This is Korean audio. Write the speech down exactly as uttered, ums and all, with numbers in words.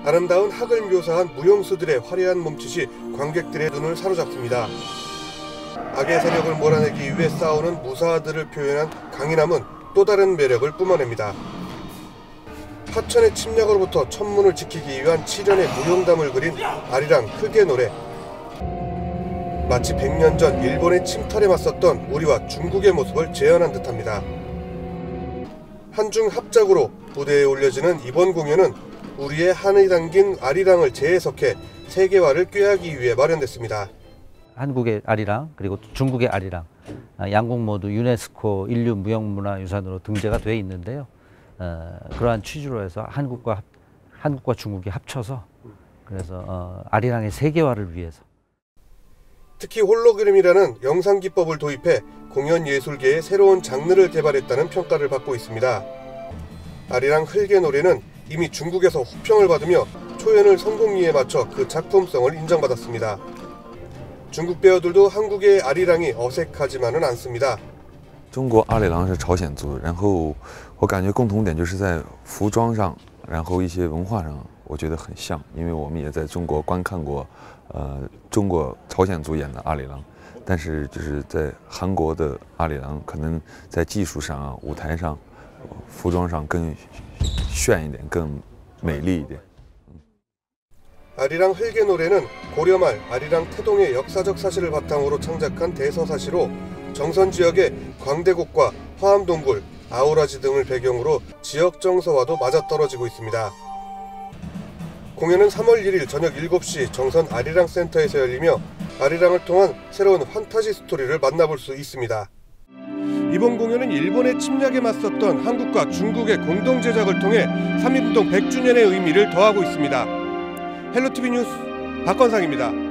아름다운 학을 묘사한 무용수들의 화려한 몸짓이 관객들의 눈을 사로잡습니다. 악의 세력을 몰아내기 위해 싸우는 무사들을 표현한 강인함은 또 다른 매력을 뿜어냅니다. 하천의 침략으로부터 천문을 지키기 위한 치련의 무용담을 그린 아리랑 흙의 노래. 마치 백 년 전 일본의 침탈에 맞섰던 우리와 중국의 모습을 재현한 듯합니다. 한중 합작으로 무대에 올려지는 이번 공연은 우리의 한이 담긴 아리랑을 재해석해 세계화를 꾀하기 위해 마련됐습니다. 한국의 아리랑 그리고 중국의 아리랑 양국 모두 유네스코 인류 무형문화유산으로 등재가 돼 있는데요. 어, 그러한 취지로 해서 한국과 합, 한국과 중국이 합쳐서 그래서 어, 아리랑의 세계화를 위해서. 특히 홀로그램이라는 영상 기법을 도입해 공연 예술계의 새로운 장르를 개발했다는 평가를 받고 있습니다. 아리랑 흙의 노래는 이미 중국에서 호평을 받으며 초연을 성공리에 맞춰 그 작품성을 인정받았습니다. 중국 배우들도 한국의 아리랑이 어색하지만은 않습니다. 中国阿里郎是朝鲜族，然后我感觉共同点就是在服装上，然后一些文化上，我觉得很像，因为我们也在中国观看过，呃，中国朝鲜族演的阿里郎，但是就是在韩国的阿里郎，可能在技术上啊、舞台上、服装上更炫一点，更美丽一点。 아리랑 흙의 노래는 고려 말 아리랑 태동의 역사적 사실을 바탕으로 창작한 대서사시로 정선 지역의 광대곡과 화암동굴, 아우라지 등을 배경으로 지역 정서와도 맞아떨어지고 있습니다. 공연은 삼월 일일 저녁 일곱 시 정선 아리랑 센터에서 열리며 아리랑을 통한 새로운 판타지 스토리를 만나볼 수 있습니다. 이번 공연은 일본의 침략에 맞섰던 한국과 중국의 공동 제작을 통해 삼일운동 백 주년의 의미를 더하고 있습니다. 헬로티비 뉴스 박건상입니다.